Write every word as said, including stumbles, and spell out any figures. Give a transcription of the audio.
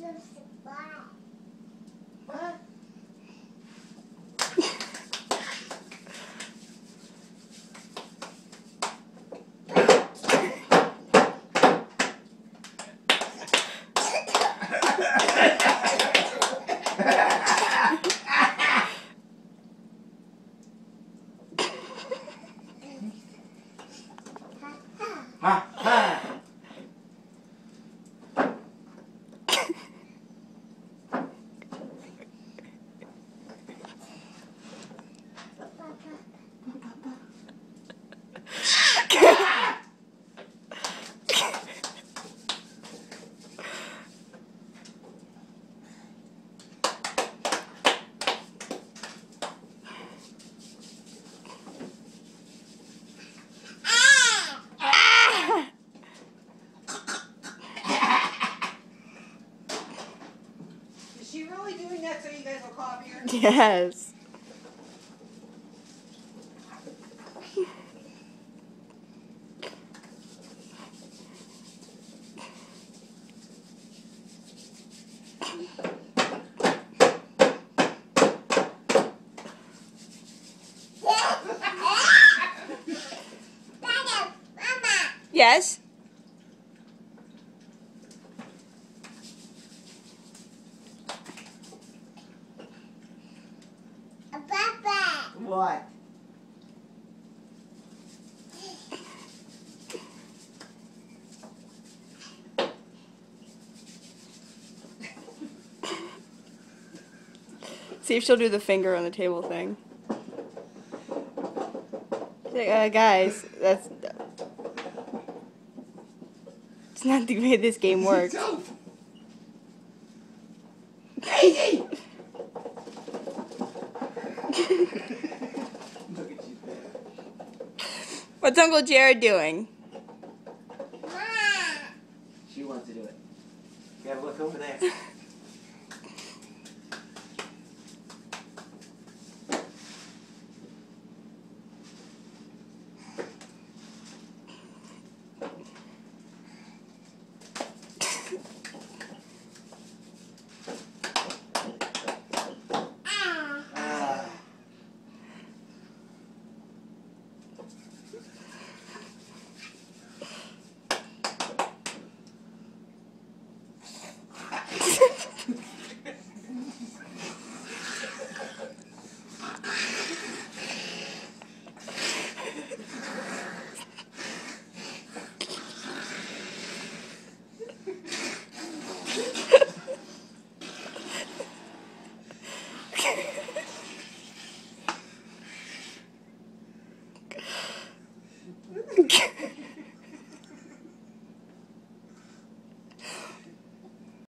What? Ha ha! Is she really doing that so you guys will copy her? Yes. Yes. What? See if she'll do the finger on the table thing. Uh, guys, that's... It's not the way this game works. Hey! Look at you. What's Uncle Jared doing? She wants to do it. Yeah, look over there.